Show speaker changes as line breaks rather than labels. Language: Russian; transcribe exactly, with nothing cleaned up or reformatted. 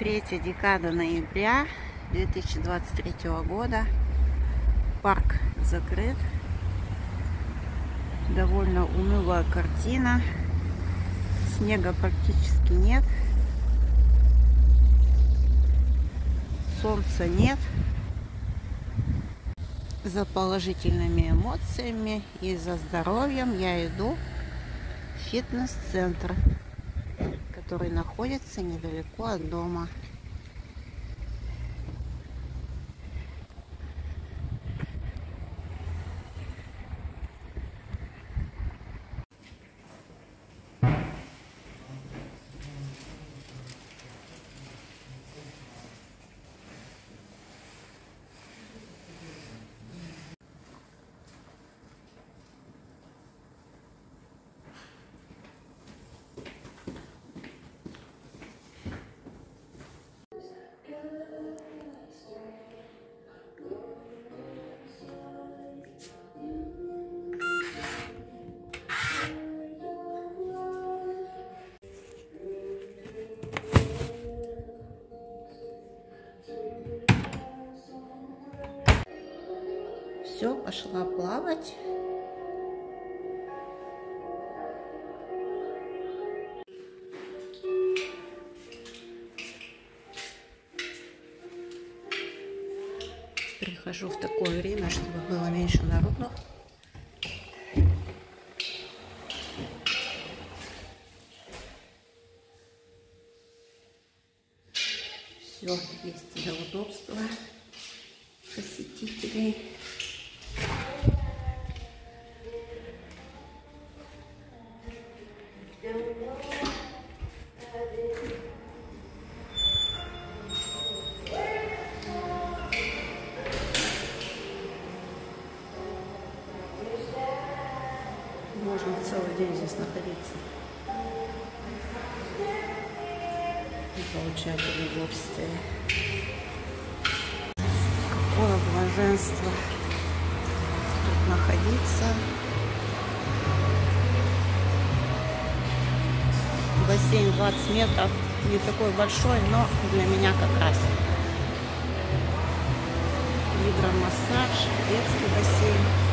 Третья декада ноября две тысячи двадцать третьего года. Парк закрыт. Довольно унылая картина. Снега практически нет. Солнца нет. За положительными эмоциями и за здоровьем я иду в фитнес-центр, который находится недалеко от дома. Все, пошла плавать. Прихожу в такое время, чтобы было меньше народу. Все есть для удобства посетителей. Можно целый день здесь находиться и получать удовольствие. Какое блаженство тут находиться. Бассейн двадцать метров, не такой большой, но для меня как раз. Гидромассаж, детский бассейн.